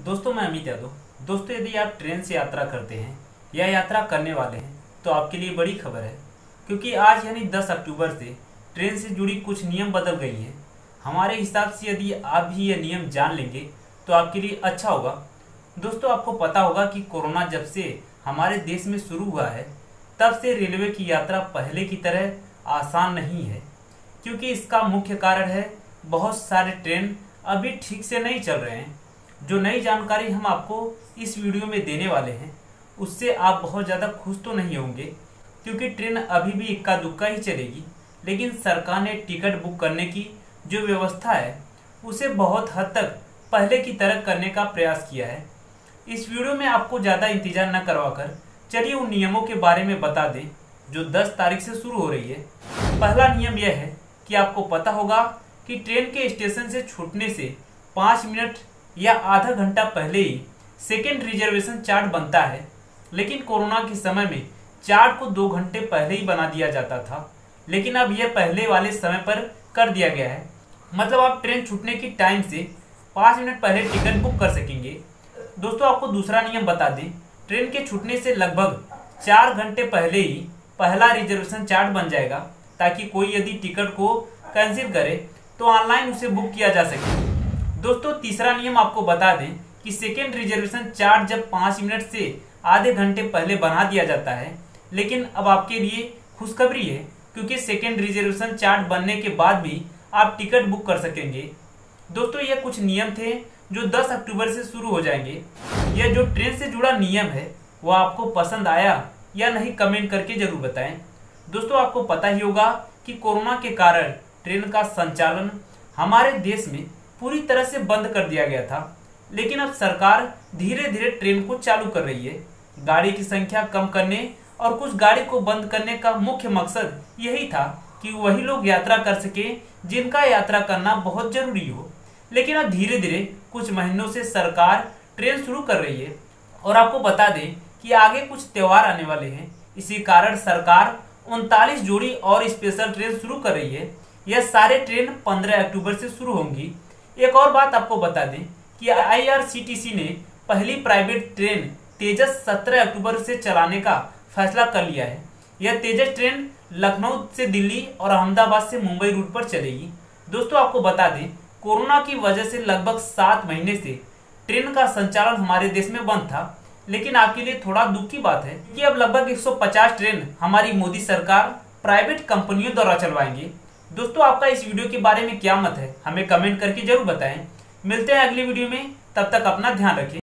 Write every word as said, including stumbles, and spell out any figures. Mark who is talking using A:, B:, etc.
A: दोस्तों मैं अमित यादव। दोस्तों यदि आप ट्रेन से यात्रा करते हैं या यात्रा करने वाले हैं तो आपके लिए बड़ी खबर है, क्योंकि आज यानी दस अक्टूबर से ट्रेन से जुड़ी कुछ नियम बदल गई हैं। हमारे हिसाब से यदि आप भी ये नियम जान लेंगे तो आपके लिए अच्छा होगा। दोस्तों आपको पता होगा कि कोरोना जब से हमारे देश में शुरू हुआ है तब से रेलवे की यात्रा पहले की तरह आसान नहीं है, क्योंकि इसका मुख्य कारण है बहुत सारे ट्रेन अभी ठीक से नहीं चल रहे हैं। जो नई जानकारी हम आपको इस वीडियो में देने वाले हैं उससे आप बहुत ज़्यादा खुश तो नहीं होंगे, क्योंकि ट्रेन अभी भी इक्का दुक्का ही चलेगी, लेकिन सरकार ने टिकट बुक करने की जो व्यवस्था है उसे बहुत हद तक पहले की तरह करने का प्रयास किया है। इस वीडियो में आपको ज़्यादा इंतजार न करवाकर चलिए उन नियमों के बारे में बता दें जो दस तारीख से शुरू हो रही है। पहला नियम यह है कि आपको पता होगा कि ट्रेन के स्टेशन से छूटने से पाँच मिनट या आधा घंटा पहले ही सेकेंड रिजर्वेशन चार्ट बनता है, लेकिन कोरोना के समय में चार्ट को दो घंटे पहले ही बना दिया जाता था, लेकिन अब यह पहले वाले समय पर कर दिया गया है। मतलब आप ट्रेन छूटने की टाइम से पाँच मिनट पहले टिकट बुक कर सकेंगे। दोस्तों आपको दूसरा नियम बता दें, ट्रेन के छूटने से लगभग चार घंटे पहले ही पहला रिजर्वेशन चार्ट बन जाएगा, ताकि कोई यदि टिकट को कैंसिल करे तो ऑनलाइन उसे बुक किया जा सके। दोस्तों तीसरा नियम आपको बता दें कि सेकेंड रिजर्वेशन चार्ट जब पाँच मिनट से आधे घंटे पहले बना दिया जाता है, लेकिन अब आपके लिए खुशखबरी है, क्योंकि सेकेंड रिजर्वेशन चार्ट बनने के बाद भी आप टिकट बुक कर सकेंगे। दोस्तों ये कुछ नियम थे जो दस अक्टूबर से शुरू हो जाएंगे। यह जो ट्रेन से जुड़ा नियम है वह आपको पसंद आया या नहीं, कमेंट करके जरूर बताएं। दोस्तों आपको पता ही होगा कि कोरोना के कारण ट्रेन का संचालन हमारे देश में पूरी तरह से बंद कर दिया गया था, लेकिन अब सरकार धीरे धीरे ट्रेन को चालू कर रही है। गाड़ी की संख्या कम करने और कुछ गाड़ी को बंद करने का मुख्य मकसद यही था कि वही लोग यात्रा कर सके जिनका यात्रा करना बहुत जरूरी हो। लेकिन अब धीरे धीरे कुछ महीनों से सरकार ट्रेन शुरू कर रही है, और आपको बता दें कि आगे कुछ त्योहार आने वाले हैं। इसी कारण सरकार उनतालीस जोड़ी और स्पेशल ट्रेन शुरू कर रही है। यह सारे ट्रेन पंद्रह अक्टूबर से शुरू होंगी। एक और बात आपको बता दें कि I R C T C ने पहली प्राइवेट ट्रेन तेजस सत्रह अक्टूबर से चलाने का फैसला कर लिया है। यह तेजस ट्रेन लखनऊ से दिल्ली और अहमदाबाद से मुंबई रूट पर चलेगी। दोस्तों आपको बता दें कोरोना की वजह से लगभग सात महीने से ट्रेन का संचालन हमारे देश में बंद था, लेकिन आपके लिए थोड़ा दुख की बात है कि अब लगभग एक सौ पचास ट्रेन हमारी मोदी सरकार प्राइवेट कंपनियों द्वारा चलवाएंगे। दोस्तों आपका इस वीडियो के बारे में क्या मत है, हमें कमेंट करके जरूर बताएं। मिलते हैं अगली वीडियो में, तब तक अपना ध्यान रखें।